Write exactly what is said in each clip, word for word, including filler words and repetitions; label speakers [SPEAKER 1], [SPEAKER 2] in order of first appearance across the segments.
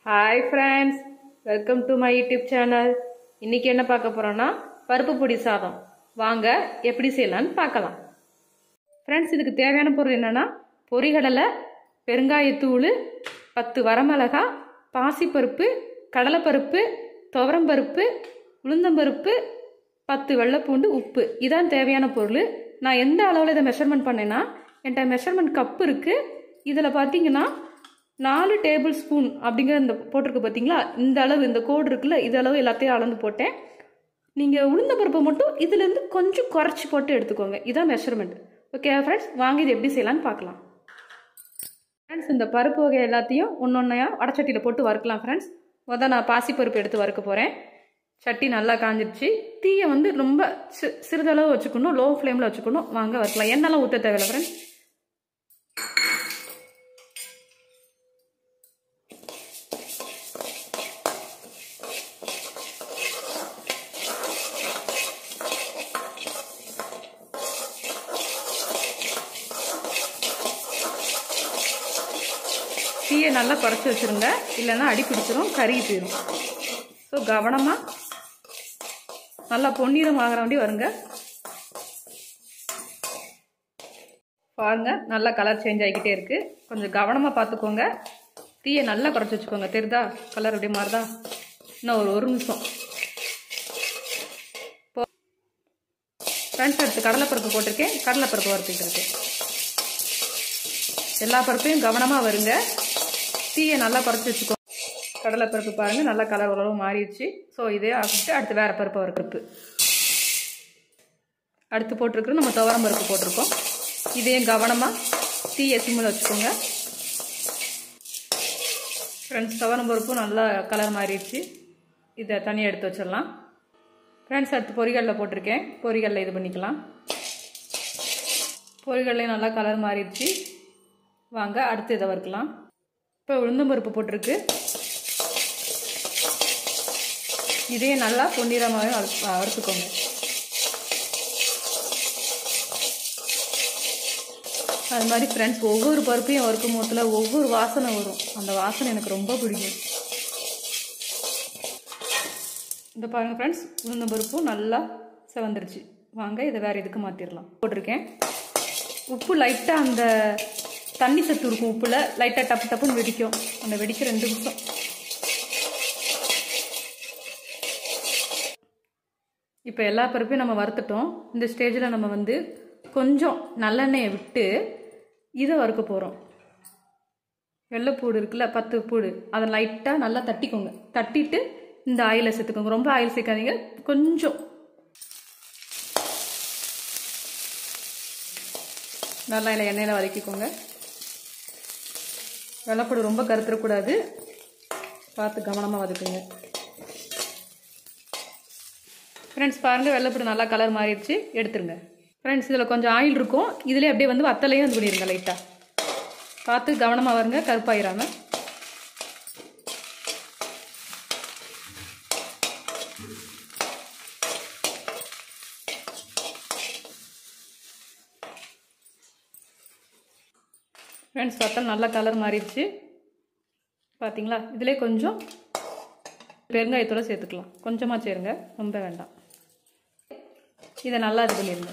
[SPEAKER 1] Hi friends, welcome to my YouTube channel. இன்னைக்கு என்ன பார்க்க போறோம்னா பருப்பு பொடி சாதம். வாங்க எப்படி செய்யலாம்னு பார்க்கலாம். Friends, இதுக்கு தேவையான பொருள் என்னன்னா பொரிகடலை, பெருங்காயத்தூள், பத்து வரமிளகாய், பாசிப்பருப்பு, கடலைப்பருப்பு, துவரம்பருப்பு, உளுந்தம்பருப்பு, பத்து வெள்ளைப்பூண்டு, உப்பு. இதான் தேவையான பொருள். நான் எந்த அளவில் இதை மெஷர்மெண்ட் பண்ணேன்னா என்கிட்ட மெஷர்மெண்ட் கப் இருக்கு. இதில் பார்த்தீங்கன்னா நாலு டேபிள் ஸ்பூன் அப்படிங்கிற இந்த போட்டிருக்கு பார்த்தீங்களா, இந்த அளவு இந்த கோடு இருக்குல்ல, இது அளவு எல்லாத்தையும் அளந்து போட்டேன். நீங்கள் உளுந்த பருப்பை மட்டும் இதுலேருந்து கொஞ்சம் குறைச்சி போட்டு எடுத்துக்கோங்க. இதான் மெஷர்மெண்ட். ஓகே ஃப்ரெண்ட்ஸ், வாங்க இது எப்படி செய்யலான்னு பார்க்கலாம். ஃப்ரெண்ட்ஸ், இந்த பருப்பு வகை எல்லாத்தையும் ஒன்று ஒன்றையா வடச்சட்டியில் போட்டு வறுக்கலாம். ஃப்ரெண்ட்ஸ், முதல் நான் பாசிப்பருப்பு எடுத்து வறுக்க போகிறேன். சட்டி நல்லா காஞ்சிடுச்சு. தீயை வந்து ரொம்ப சி சிறிதளவு வச்சுக்கணும், லோ ஃப்ளேமில் வச்சுக்கணும். வாங்க வறுக்கலாம். எண்ணெய்லாம் ஊற்ற தேவையில்லை ஃப்ரெண்ட்ஸ். தீயை நல்லா குறைச்சி வச்சுருங்க, இல்லைன்னா அடி பிடிச்சிரும், கருகி போயிடும். ஸோ கவனமாக நல்லா பொன்னிறம் ஆகிற வேண்டி வருங்க. பாருங்க, நல்லா கலர் சேஞ்ச் ஆகிக்கிட்டே இருக்குது. கொஞ்சம் கவனமாக பார்த்துக்கோங்க. தீயை நல்லா குறைச்சி வச்சுக்கோங்க. தெரியுதா கலர் அப்படி மாறுதா? இன்னும் ஒரு ஒரு நிமிஷம். ஃப்ரெண்ட்ஸ், எடுத்து கடலைப்பருப்பு போட்டிருக்கேன். கடலைப்பருப்பு வறுத்துக்கிட்டு இருக்கேன். எல்லா பருப்பையும் கவனமாக வருங்க. தீயை நல்லா குறைச்சி வச்சுக்கோங்க. கடலைப்பருப்பு பாருங்கள் நல்லா கலர் உறவு மாறிடுச்சு. ஸோ இதே ஆகிட்டு அடுத்து வேறு பருப்பு வர பருப்பு அடுத்து போட்டிருக்கிறோம். நம்ம துவரம் பருப்பு போட்டிருக்கோம். இதையும் கவனமாக தீயை சிம்மில் வச்சுக்கோங்க. ஃப்ரெண்ட்ஸ், துவரம் பருப்பும் நல்லா கலர் மாறிடுச்சு. இதை தனியாக எடுத்து வச்சிடலாம். ஃப்ரெண்ட்ஸ், அடுத்து பொரிகடலை போட்டிருக்கேன். பொரிகடலை இது பண்ணிக்கலாம். பொரிகடலையும் நல்லா கலர் மாறிடுச்சு. வாங்க அடுத்து இதை வறுக்கலாம். இப்போ உளுந்தம்பருப்பு போட்டிருக்கு. இதையே நல்லா பொன்னிறமாக வறுத்துக்கோங்க. அது மாதிரி ஃப்ரெண்ட்ஸ், ஒவ்வொரு பருப்பையும் வறுக்கும் போதில் ஒவ்வொரு வாசனை வரும். அந்த வாசனை எனக்கு ரொம்ப பிடிக்கும். இந்த பாருங்கள் ஃப்ரெண்ட்ஸ், உளுந்தம்பருப்பும் நல்லா செவந்துருச்சு. வாங்க இதை வேறு இதுக்கு மாற்றிடலாம். போட்டிருக்கேன். உப்பு லைட்டாக அந்த தண்ணி சத்து இருக்கும். உப்புல லைட்டாக டப்பு டப்புன்னு வெடிக்கும். அந்த வெடிக்க ரெண்டு நிமிஷம். இப்போ எல்லா பருப்பையும் நம்ம வறுத்துட்டோம். இந்த ஸ்டேஜில் நம்ம வந்து கொஞ்சம் நல்லெண்ணெயை விட்டு இதை வறுக்க போகிறோம். வெள்ளைப்பூடு இருக்குல்ல, பத்து பூடு, அதை லைட்டாக நல்லா தட்டிக்கோங்க. தட்டிட்டு இந்த ஆயிலை சேர்த்துக்கோங்க. ரொம்ப ஆயில் சேர்க்காதீங்க, கொஞ்சம். நல்லா இல்லை எண்ணெயில் வதக்கிக்கோங்க. வெள்ளைப்பூடு ரொம்ப கருத்துடக்கூடாது, பார்த்து கவனமாக வதக்குங்க. ஃப்ரெண்ட்ஸ் பாருங்கள், வெள்ளைப்பூடு நல்லா கலர் மாறிடுச்சு. எடுத்துருங்க. ஃப்ரெண்ட்ஸ், இதில் கொஞ்சம் ஆயில் இருக்கும். இதிலே அப்படியே வந்து வத்தலையும் இது பண்ணிடுங்க. லைட்டாக பார்த்து கவனமாக வருங்க, கருப்பாயிராமல். ஃப்ரெண்ட்ஸ், வத்தல் நல்லா கலர் மாறிடுச்சு. பார்த்தீங்களா? இதிலே கொஞ்சம் பெருங்காயத்தோட சேர்த்துக்கலாம். கொஞ்சமாக சேருங்க, ரொம்ப வேண்டாம். இதை நல்லா இது பண்ணிடுங்க.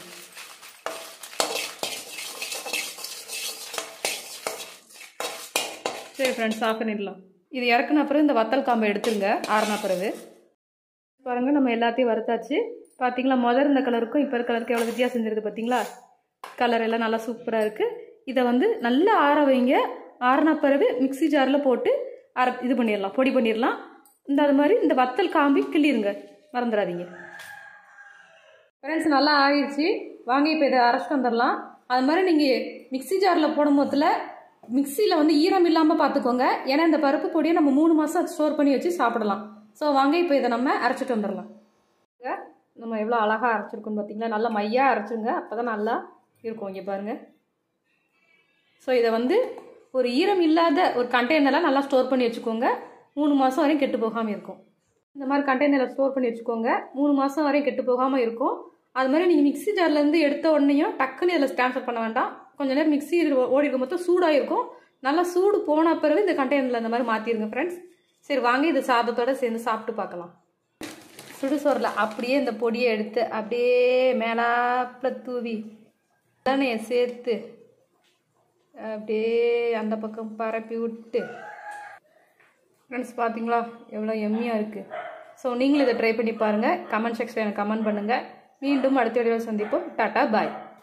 [SPEAKER 1] சரி ஃப்ரெண்ட்ஸ், ஆஃப் பண்ணிடலாம். இது இறக்குன பிறகு இந்த வத்தல் காம்பை எடுத்துருங்க. ஆறுன பிறகு பாருங்கள், நம்ம எல்லாத்தையும் வறுத்தாச்சு. பார்த்தீங்களா? முதல் இந்த கலருக்கும் இப்போ கலருக்கு எவ்வளோ வித்தியாசம் செஞ்சிருக்கு பார்த்தீங்களா? கலர் எல்லாம் நல்லா சூப்பராக இருக்குது. இதை வந்து நல்லா ஆற வைங்க. ஆறின பிறகு மிக்சி ஜாரில் போட்டு அரை இது பண்ணிடலாம், பொடி பண்ணிடலாம். இந்த அது மாதிரி இந்த வத்தல் காம்பி கிள்ளிருங்க, மறந்துடாதீங்க. ஃப்ரெண்ட்ஸ், நல்லா ஆயிடுச்சு. வாங்க இப்போ இதை அரைச்சிட்டு வந்துடலாம். அது மாதிரி நீங்கள் மிக்சி ஜாரில் போடும் போதில் மிக்சியில் வந்து ஈரம் இல்லாமல் பார்த்துக்கோங்க. ஏன்னா இந்த பருப்பு பொடியை நம்ம மூணு மாதம் ஸ்டோர் பண்ணி வச்சு சாப்பிடலாம். ஸோ வாங்க இப்போ இதை நம்ம அரைச்சிட்டு வந்துடலாம். நம்ம எவ்வளோ அழகாக அரைச்சிருக்கோன்னு பார்த்தீங்களா? நல்லா மையாக அரைச்சிருங்க, அப்போ தான் நல்லா இருக்கும். இங்கே பாருங்கள். ஸோ இதை வந்து ஒரு ஈரம் இல்லாத ஒரு கண்டெய்னரில் நல்லா ஸ்டோர் பண்ணி வச்சுக்கோங்க. மூணு மாதம் வரையும் கெட்டு போகாமல் இருக்கும். இந்த மாதிரி கண்டெய்னரில் ஸ்டோர் பண்ணி வச்சுக்கோங்க. மூணு மாதம் வரையும் கெட்டு போகாமல் இருக்கும். அது மாதிரி நீங்கள் மிக்சி ஜார்லேருந்து எடுத்த உடனேயும் டக்குன்னு இதில் ட்ரான்ஸ்ஃபர் பண்ண வேண்டாம். கொஞ்சம் நேரம் மிக்சி ஓடி இருக்கும் மொத்தம் சூடாக இருக்கும். நல்லா சூடு போன பிறகு இந்த கண்டெய்னரில் இந்த மாதிரி மாற்றிடுங்க ஃப்ரெண்ட்ஸ். சரி வாங்க இது சாதத்தோடு சேர்ந்து சாப்பிட்டு பார்க்கலாம். சுடுசோறில் அப்படியே இந்த பொடியை எடுத்து அப்படியே மேலாப்பில் தூவி எண்ணெயை சேர்த்து அப்படியே அந்த பக்கம் பரப்பி விட்டு ஃப்ரெண்ட்ஸ் பார்த்தீங்களா எவ்வளோ எம்மியாக இருக்குது. ஸோ நீங்களும் இதை ட்ரை பண்ணி பாருங்கள். கமெண்ட் செக்ஷனில் எனக்கு கமெண்ட் பண்ணுங்கள். மீண்டும் அடுத்த வீடியோவில் சந்திப்போம். டாட்டா பாய்.